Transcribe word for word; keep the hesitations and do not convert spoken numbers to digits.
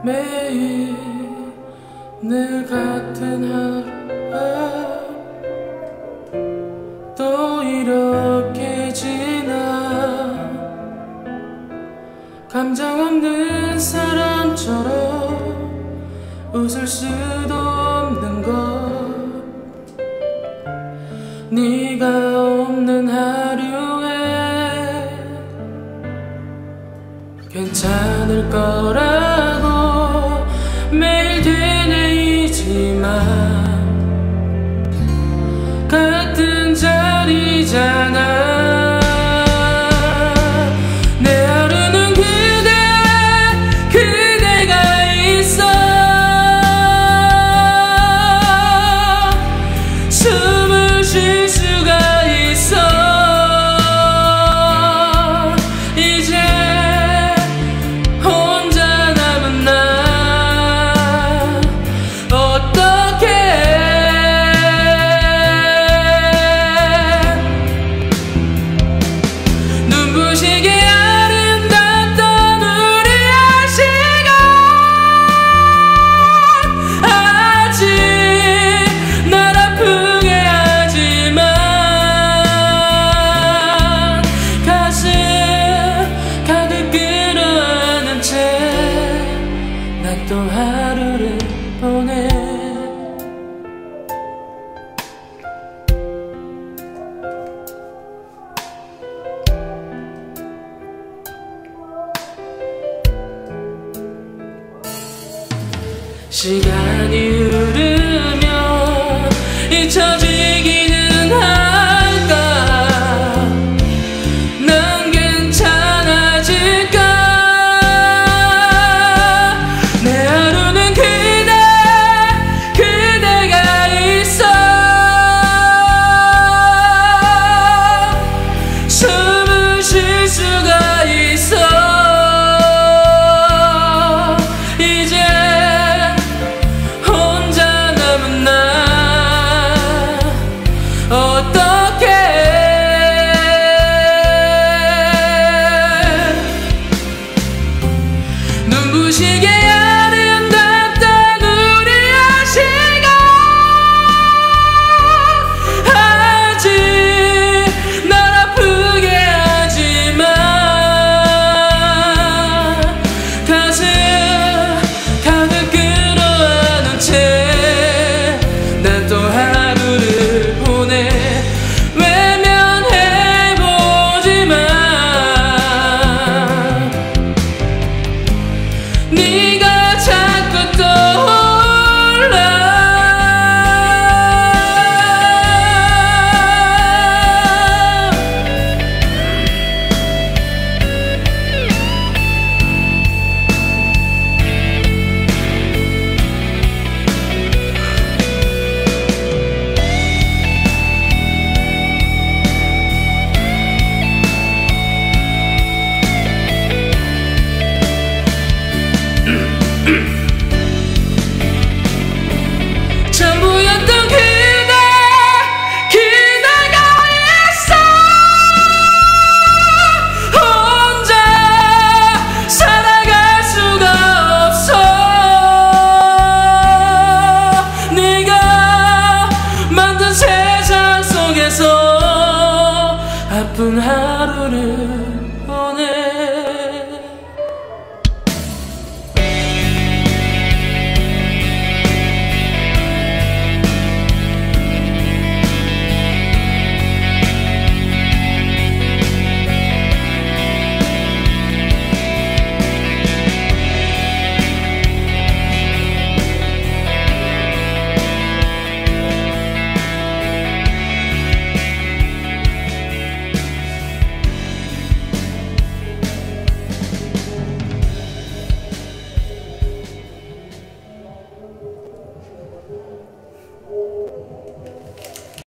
매일 늘 같은 하루가 또 이렇게 지나 감정 없는 사람처럼 웃을 수도 없는 것 네가 없는 하루에 괜찮을 거라고 매일 되뇌이지만 같은 자리잖아. 내 하루는 그대 그대가 있어 숨을 쉴 수가 있어. 이제 혼자 남은 나 어떡해. 눈부시게 아름답던 우리의 시간 아직 날 아프게 하지만 가슴 가득 끌어안은 채 난 또 하루를 보내. 시간이 흐르면 잊혀지기는 할까. 난 괜찮아질까. 내 하루는 그대 그대가 있어 숨을 쉴 수가 있어. 이제 어떡해. 눈부시게